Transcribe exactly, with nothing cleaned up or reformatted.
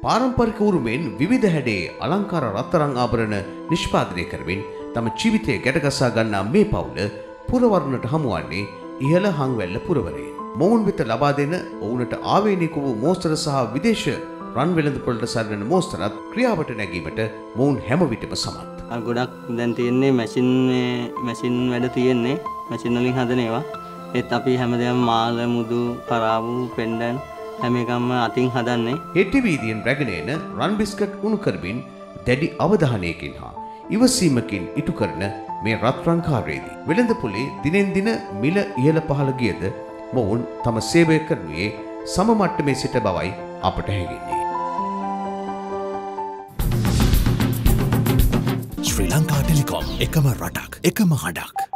පාරම්පරික උරුමෙන් විවිධ හැඩේ අලංකාර රත්තරන් ආභරණ නිෂ්පාදනය කරමින් තම ජීවිතය ගැටගසා ගන්නා මේ පවුල පුරවරුණට හමුවන්නේ ඉහළ හංවැල්ල පුරවරයේ. මොවුන් වෙත ලබා දෙන ඔවුනට ආවේනික වූ මෝස්තර සහ විදේශ රන් වෙළඳපොළට සරණ මෝස්තරත් ක්‍රියාවට නැගීමට මොවුන් හැම විටම සමත්. ගොඩක් දැන් තියෙන්නේ මැෂින් මැෂින් වැඩ තියෙන්නේ මැෂින් වලින් හදන ඒවා. ඒත් අපි හැමදේම මාළ මුදු පරාවු පෙන්ඩන් හැම එකම අතින් හදන්නේ. හෙට්ටි වීදියෙන් රැගෙන එන රන් බිස්කට් උණු කරමින් දැඩි අවධානයකින් හා ඉවසීමකින් ඉටු කරන මේ රත්රන් කාර්යයේදී වෙළඳපොලේ දිනෙන් දින මිල ඉහළ පහළ ගියද මොවුන් තම සේවය කරනුයේ සම මට්ටමේ සිට බවයි අපට හැඟෙන්නේ. ශ්‍රී ලංකා ටෙලිකොම් එකම රටක් එකම හඬක්.